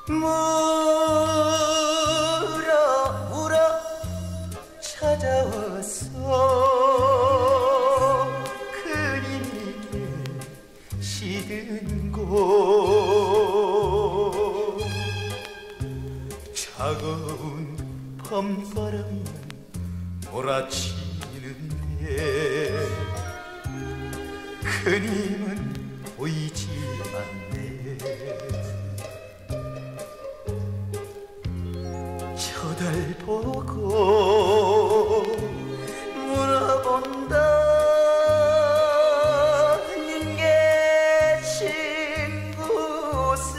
물어 찾아왔어. 그님에게 시든 곳. 차가운 밤바람만 몰아치는데 그님은 보이지 않네. 저달 보고 물어본다. 님 계신 곳을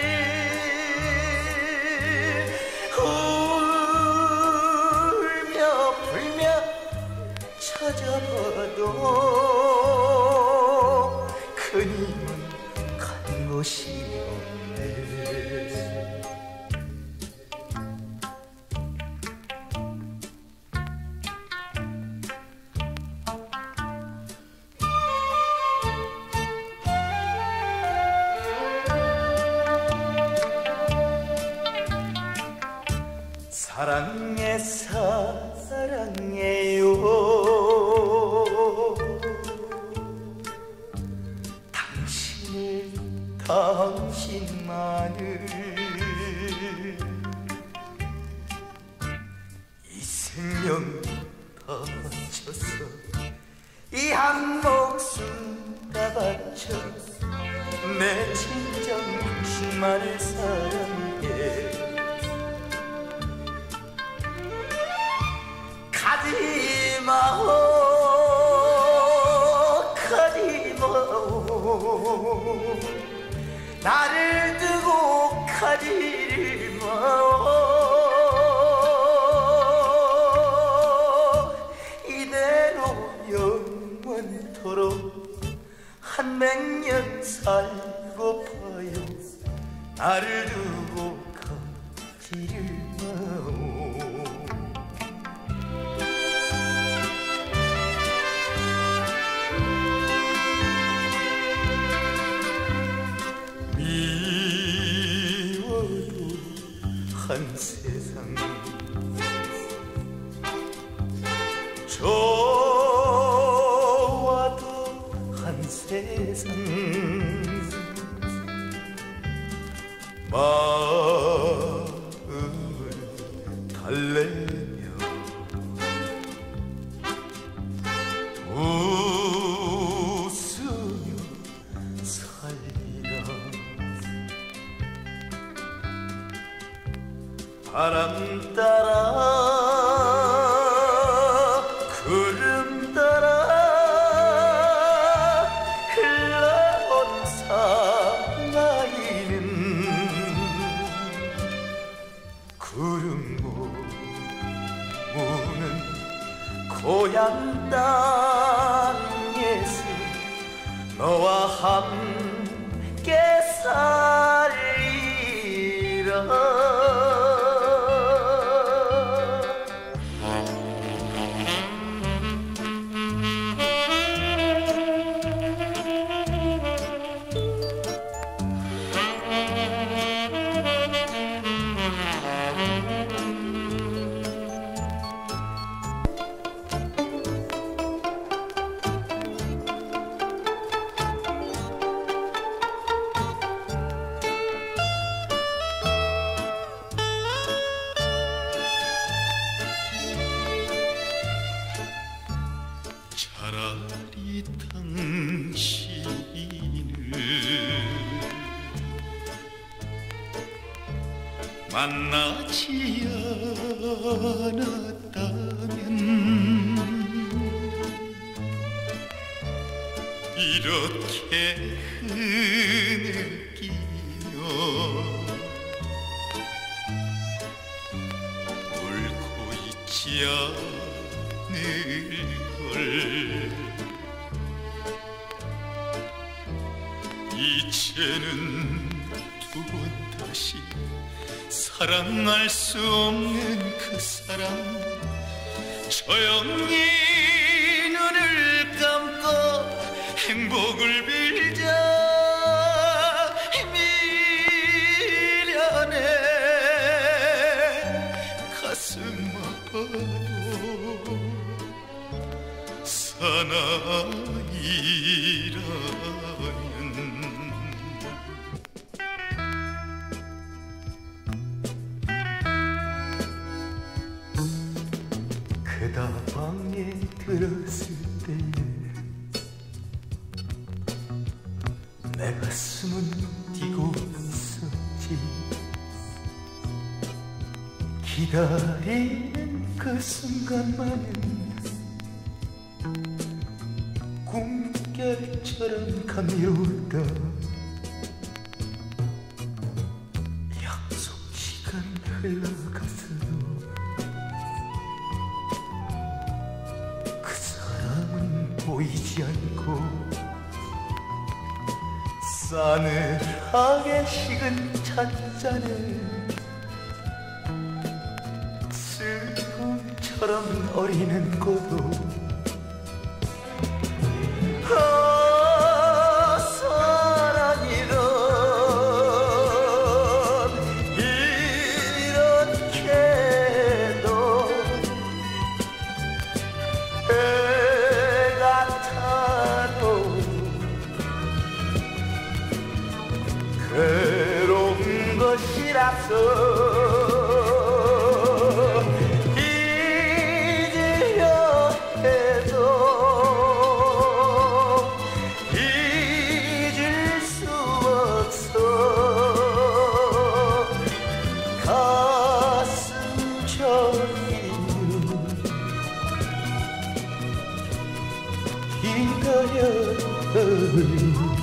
울며 불며 찾아봐도 그님은 간 곳이 없네. 사랑해 사랑해요. 당신만을 이 생명 바쳐서 이 한 목숨 다 바쳐 내 진정 당신만을 사랑해. 가지마오 가지마오 나를 두고 가지를 마오. 이대로 영원토록 한 백년 살고파요. 나를 두고 가지를 마오. 한 세상 좋아도 한 세상 마음을 달래며 웃으며 살리라. 바람 따라 구름 따라 흘러온 사나이는 구름 무는 고향 땅에서 너와 함께 살리라. 차라리 당신을 만나지 않았다면 이렇게 흐느끼며 울고 있지 않을 걸. 이제는 두 번 다시 사랑할 수 없는 그 사람 조용히 눈을 감고 행복을 빌자. 미련해 그 다방에 들었을 때 내 가슴은 뛰고 있었지. 기다리는 그 순간만은 꿈결처럼 감미로웠다. 약속 시간 흘러갔어도 그 사람은 보이지 않고 싸늘하게 식은 찻잔에 슬픔처럼 어리는 고도. 사랑이란 이렇게도 해가 타도 괴로운 것이라서 잊으려 해도 잊을 수 없어. 가슴 저리는 기다려요.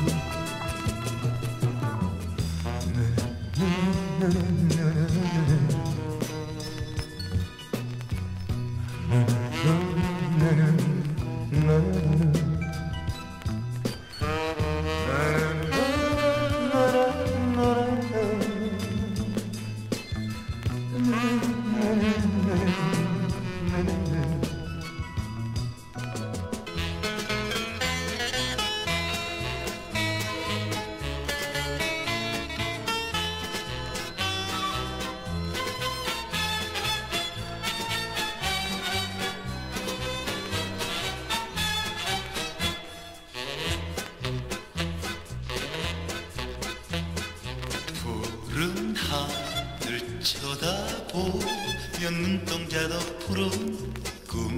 푸른 하늘 쳐다보면 눈동자도 푸른 꿈.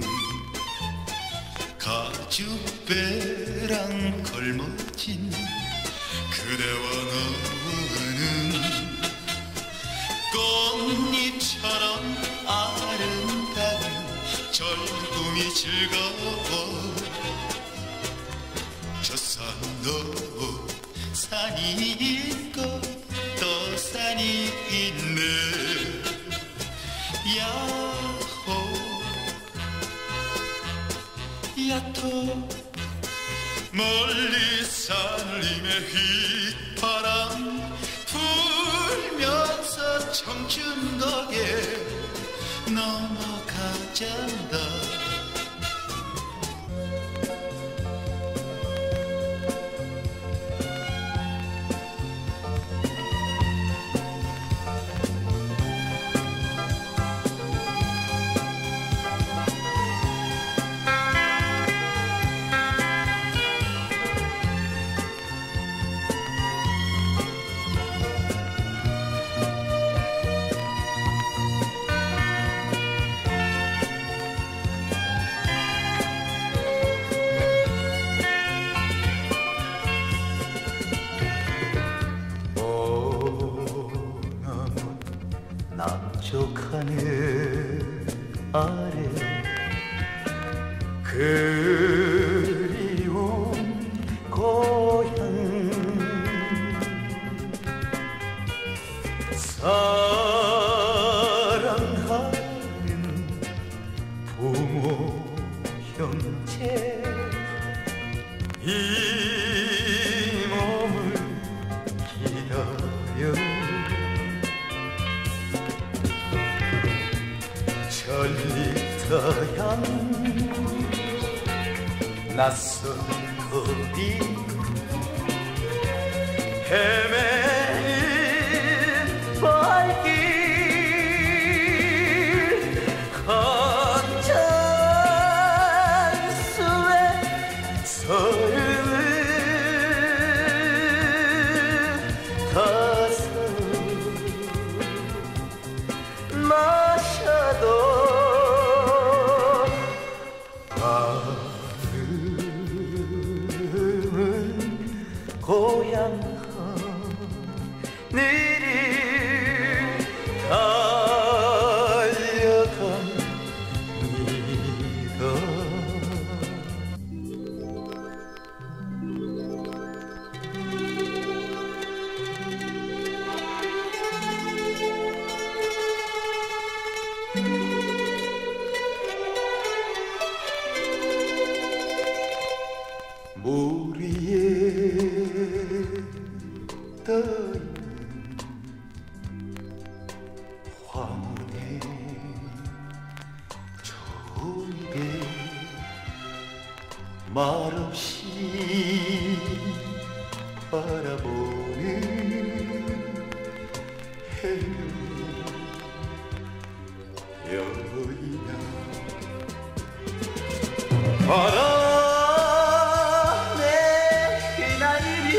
가죽배랑 걸머진 그대와 너는 꽃잎처럼 아름다운 젊음이 즐거워. 저 산도 산이 있고 또 산이 있네. 야호 야토 멀리 산림의 휘파람 불면서 청춘 거게 넘어가잔다. 남쪽 하늘 아래 그리운 고향. 사랑하는 부모 형제 이 몸을 기다려. 전리터향 낯선 거리 헤매는 발길 헌장수에 내일 달려갑니다. 물 위에 떠있는 황혼의 초입에 말없이 바라보는 여인아 바람에 휘날리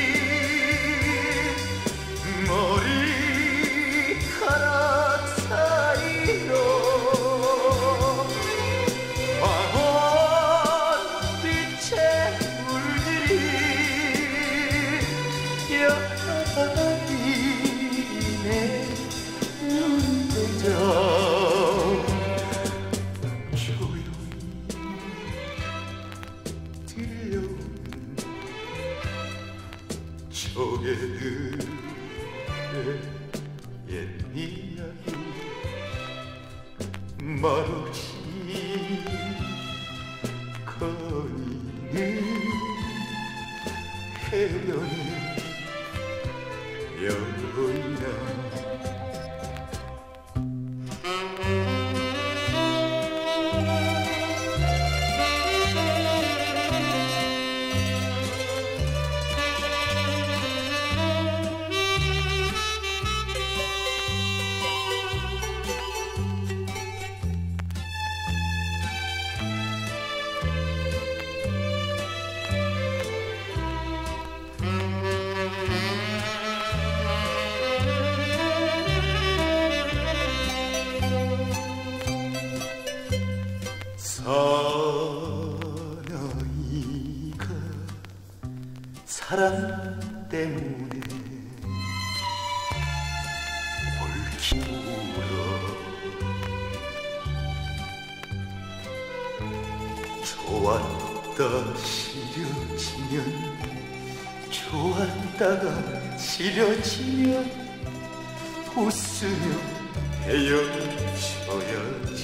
머리카락 사이로 황혼빛의 물들이 여인의 눈동자 조개들의 옛 이야기 말없이 거니는 해변의 여인아 사나이가 사랑 때문에 옳기 울어 좋았다 싫어지면 좋았다가 싫어지면 웃으며 헤어져야지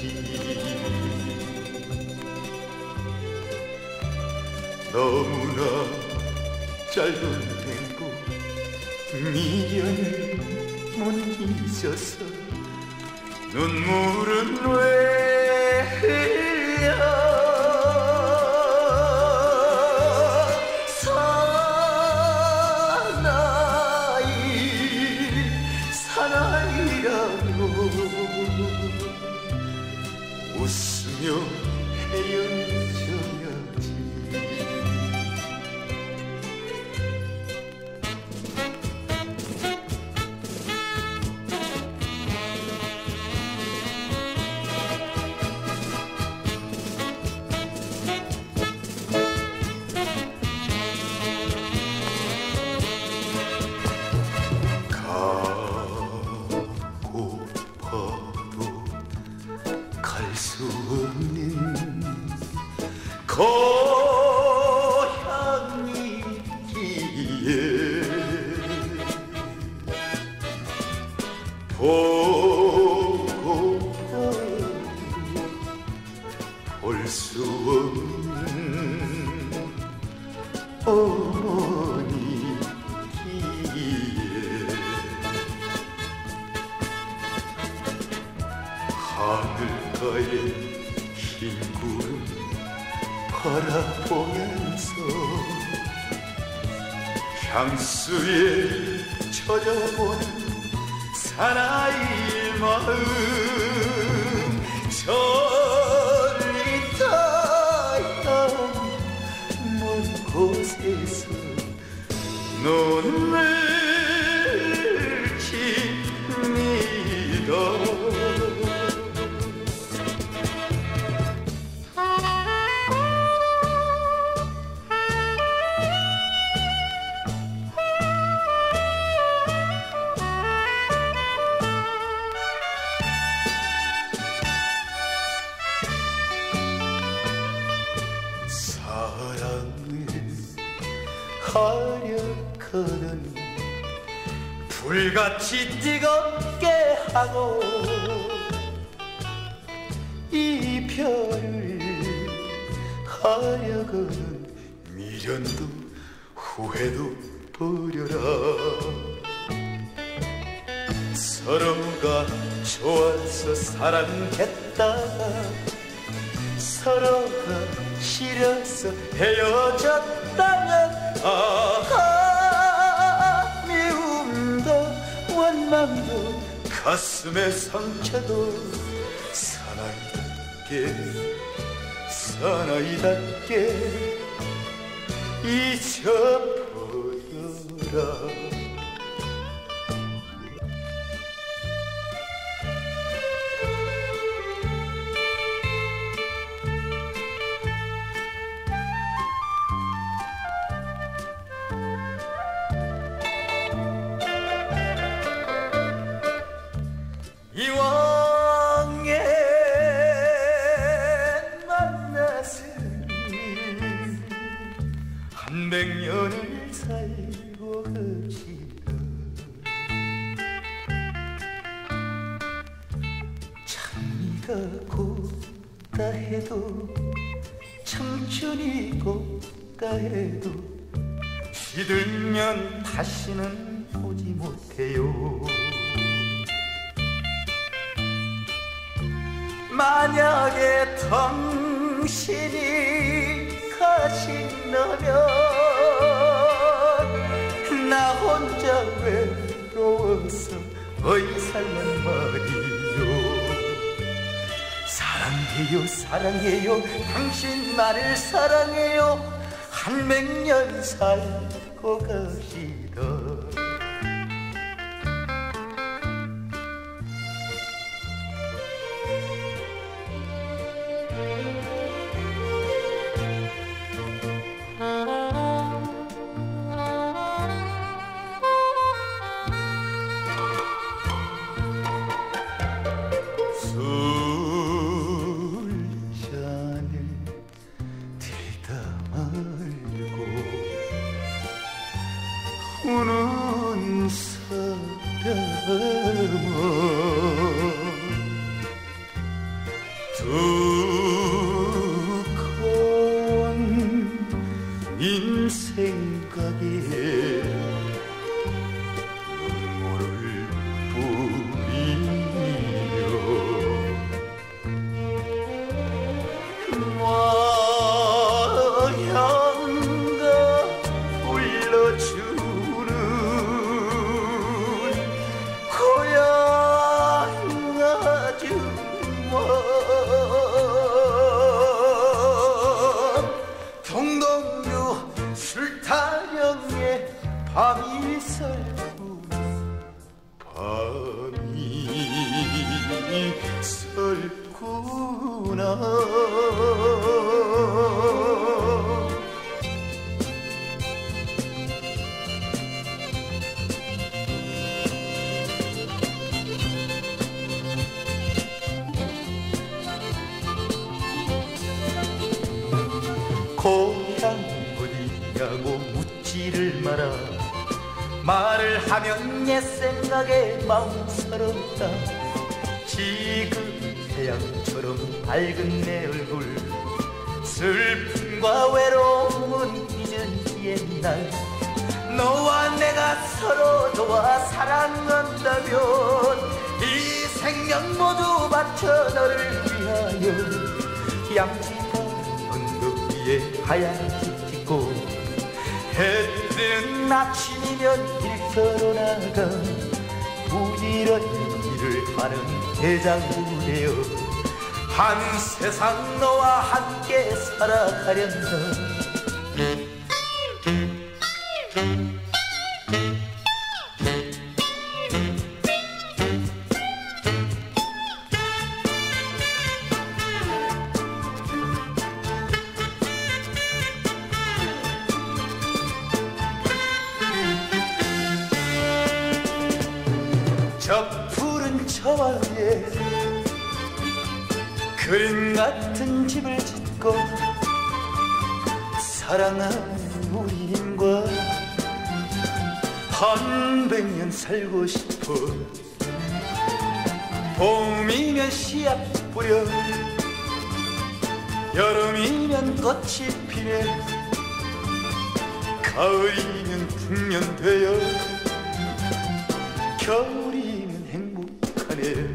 너무나 짧은 행복 미련을 못 잊어서 눈물은 왜 흘려 사나이라고 웃으며 헤어져야지 갈 수 없는 고향이기에 보고파 볼 수 없는 어머니기에 하늘가에 흰 구름 바라보면서 향수에 젖어보는 사나이 마음 저리 타양 먼 곳에서 눈물 칩니다. 불같이 뜨겁게 하고 이별을 하려거는 미련도 후회도 버려라. 서로가 좋아서 사랑했다가 서로가 싫어서 헤어졌다면 아하, 미움도 원망도 가슴의 상처도 사나이답게 잊어버려라. 이왕에 만났으니 한 100년을 살고 갑시다. 장미가 곱다 해도 청춘이 곱다 해도 시들면 다시는 오지 못해요. 만약에 당신이 가신다면 나 혼자 외로워서 어이 살란 말이요. 사랑해요 사랑해요 당신만을 사랑해요. 한 100년 살고 갑시다. 우는 사람아 두꺼운 인생 가게에 눈물을 뿌리며 와양가 불러주 동동주 술타령에 밤이 설구나 밤이 설구나. 고향 어디냐고 묻지를 마라. 말을 하면 옛 생각에 마음 서럽다. 지금 태양처럼 밝은 내 얼굴 슬픔과 외로움은 잊은 옛날. 너와 내가 서로 좋아 사랑한다면 이 생명 모두 바쳐 너를 위하여. 양지가 언덕 위에 하얀 집 짓고 해 뜨는 아침이면 일터로 나가 부지런히 일을 하는 대장부되어 한 세상 너와 함께 살아가련다. 저 푸른 처마에 그림 같은 집을 짓고 사랑하는 우리 힘과 한 100년 살고 싶어. 봄이면 씨앗 뿌려, 여름이면 꽃이 피네, 가을이면 풍년되어, 겨울이면 행복하네.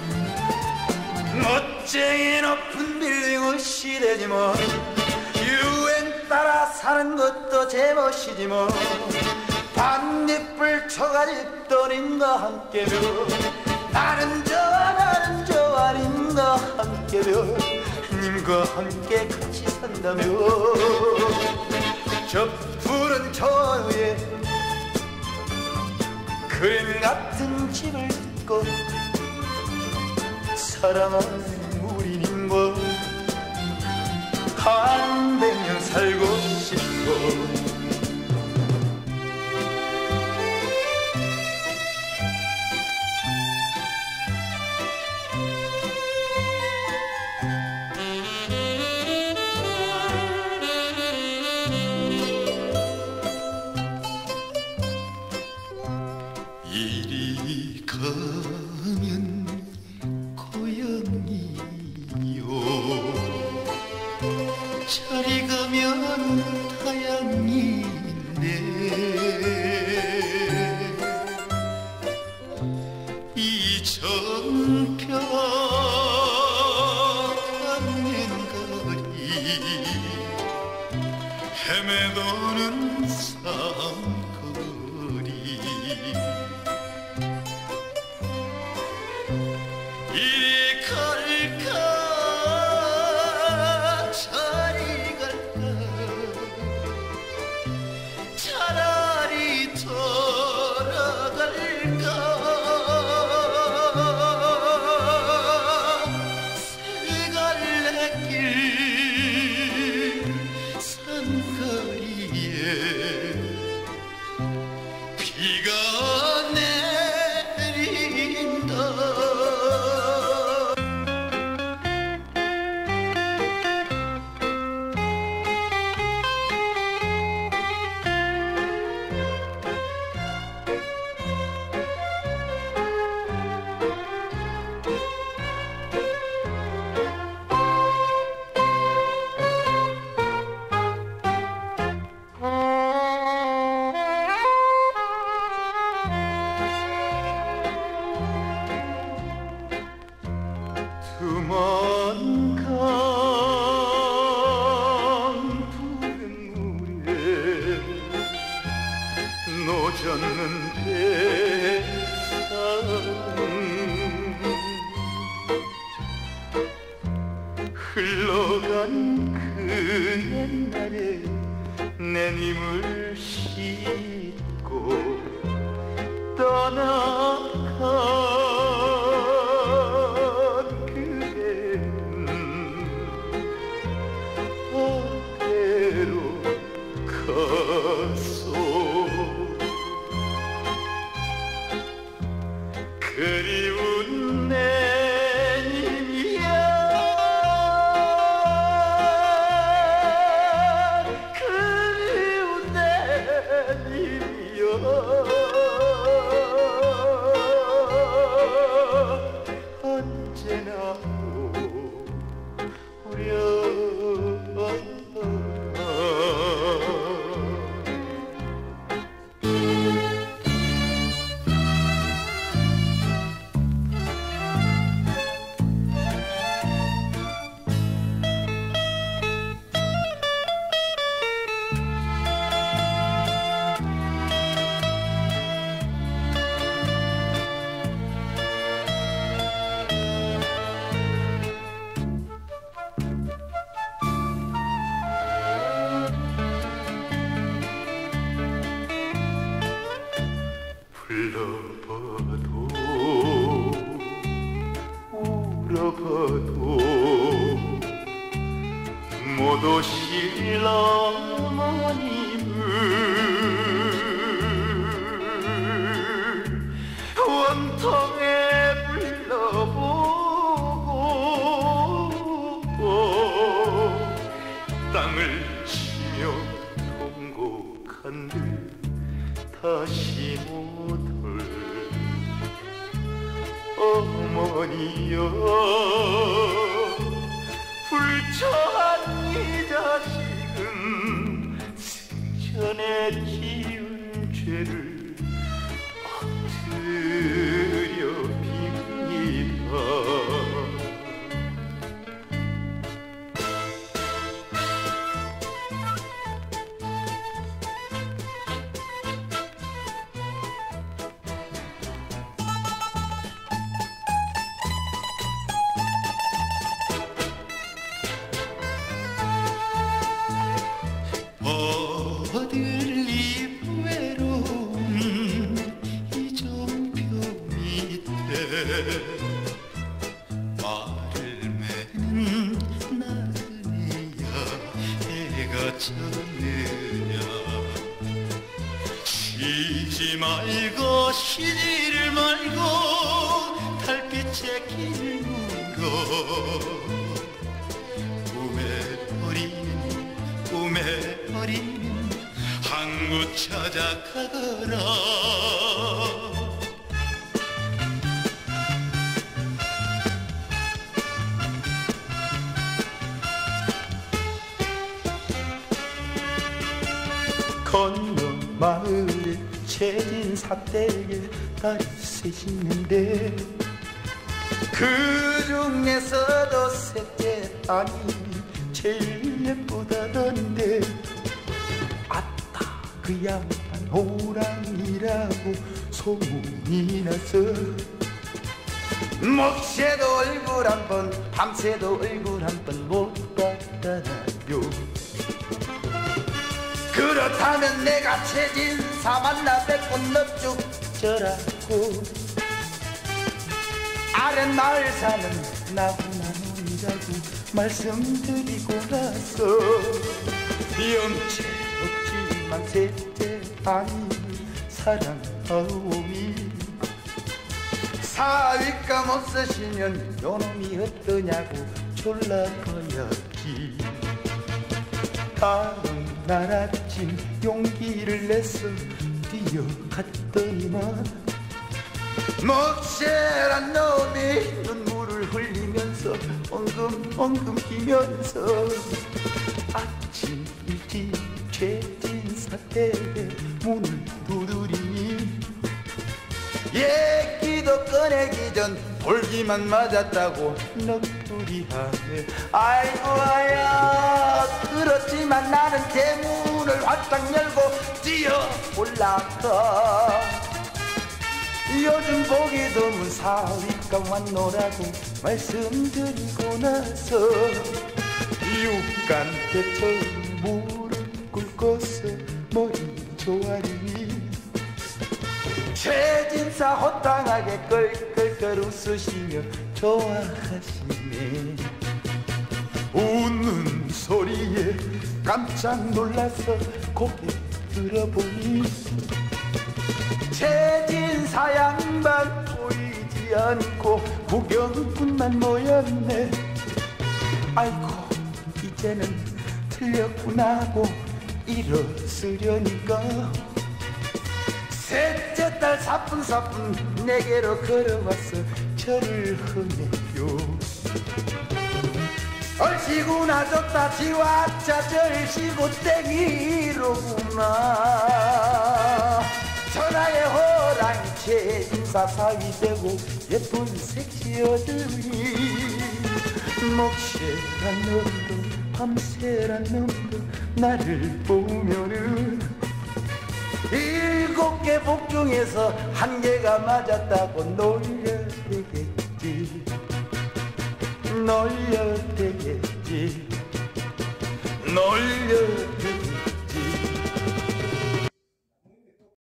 멋쟁이 높은 빌딩은 시대지만 유행 따라 사는 것도 제멋이지만 반딧불 초가집 떠님과 함께며 나는 좋아 님과 함께며 님과 함께 같이 산다며. 저 푸른 저 위에 그림 같은 집을 짓고 사랑하는 우리 님과 한 100년 살고 싶어. 이리 가면 고향이요, 저리 가면 타향이네. 이 정평 안면거리 헤매도는 삶거리. 이리 갈까 저리 갈까 차라리 돌아갈까. 세갈래길 산거리에 비가 내린다. 두만강 푸른 물에 노젓는 뱃사람, 흘러간 그 옛날에 내 님을 싣고 떠나간 어디로 갔소. 그리운 내 님이야, 그리운 내 님이야. 언제나 우려 불러봐도 울어봐도 못 오실 어머님을 원통에 불러보고 땅을 치며 통곡한들 다시 못올 어머니여 불처한 이 자식은 생전에 지은 죄를 엎드려 빕니다. 어들리 외로운 이 종표 밑에 말을 매는 나그네야 해가 졌느냐. 쉬지 말고 쉬지를 말고 달빛에 길을 물어 꿈에 어린 항구 찾아가거라. 건너 마을에 채진 사댁에 딸이 셋 있는데 그 중에서도 셋째 딸이 제일 예쁘다던데 아따 그 양반 호랑이라고 소문이 나서 먹새도 얼굴 한번 밤새도 얼굴 한번 못 봤다나요. 그렇다면 내가 최진사 만나 뵙고 넙죽 절하고 아랫마을 사는 나훈아 논이라고 말씀드리고 나서 염치 없지만 셋째 아이를 사랑하오니 사윗감 없으시면 요놈이 어떠냐고 졸라봐야지. 다음 날 아침 용기를 내서 뛰어갔더니만 먹새란 놈이 눈물을 흘리면서 엉금 기면서 아침 일찍 최진사 댁에 문을 두드리니 얘기도 꺼내기 전 돌기만 맞았다고 넋두리하네. 아이고 아야 그렇지만 나는 대문을 활짝 열고 뛰어 올라가. 요즘 보기 드문 사윗감 왔노라고 말씀드리고 나서 육간대처럼 무릎 꿇고서 머리 조아리니 최진사 호탕하게 껄껄껄 웃으시며 좋아하시네. 웃는 소리에 깜짝 놀라서 고개 들어보니 최진사 양반 보이지 않고 구경꾼만 모였네. 아이고 이제는 틀렸구나 하고 일어서려니까 셋째 딸 사뿐사뿐 내게로 걸어와서 저를 허매요. 얼씨구나 좋다 지와차 절시고 땡이로구나. 천하의 호랑이 최진사 사위 되고 예쁜 섹시 어들이 먹새란 놈도 밤새란 놈도 나를 보면은 7개 복 중에서 1개가 맞았다고 놀려대겠지. 놀려대겠지. 놀려대겠지.